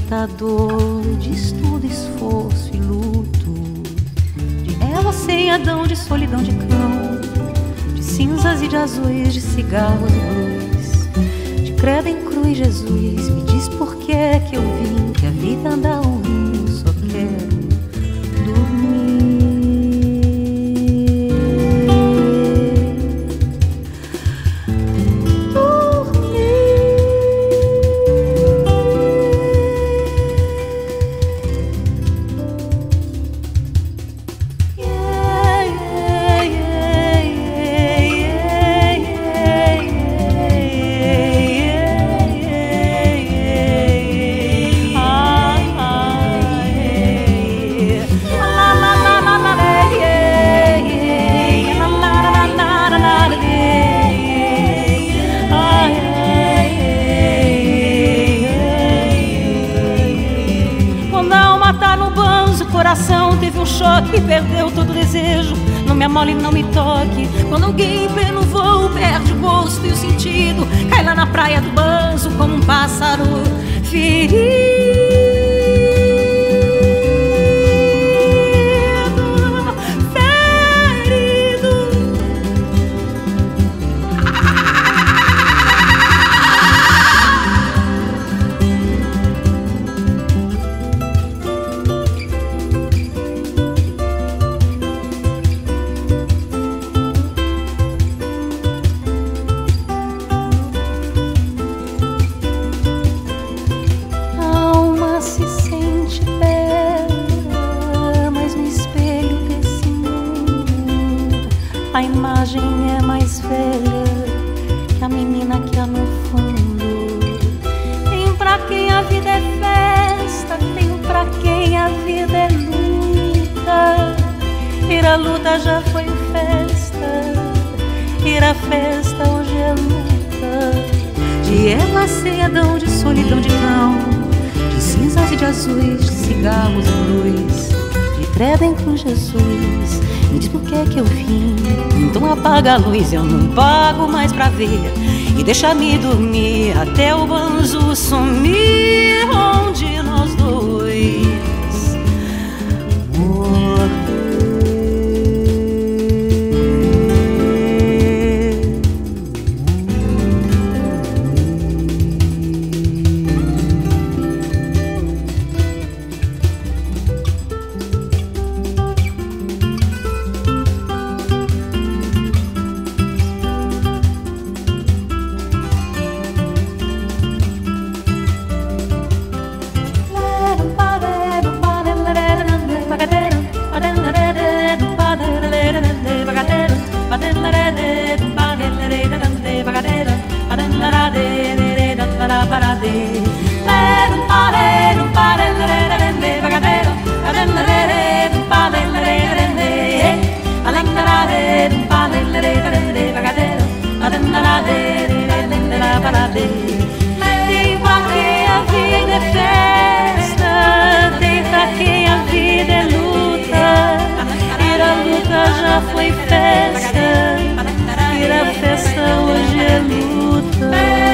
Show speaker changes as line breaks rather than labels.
libertador de estudo, esforço e luto, de Eva sem Adão, de solidão de cão, de cinzas e de azuis, de cigarros e blues, de credo em cruz. Jesus, me diz por que é que eu vim, que a vida anda ruim, só quero e perdeu todo o desejo. Não me amole, não me toque. Quando alguém vê no voo, perde o gosto e o sentido, cai lá na praia do banzo como um pássaro ferido. A imagem é mais velha que a menina que há no fundo. Tem pra quem a vida é festa, tem pra quem a vida é luta. Ir à luta já foi festa, ir à festa hoje é luta. De Eva sem Adão, de solidão de cão, de cinzas e de azuis, de cigarros e luz, de credo em cruz. Jesus, me diz por que é que eu vim. Então apaga a luz, eu não pago mais pra ver, e deixa-me dormir até o banzo sumir, onde nós dois morrer. Tem pra quem a vida é festa, tem pra quem a vida é luta. Ir à luta já foi festa, ir à festa hoje é luta.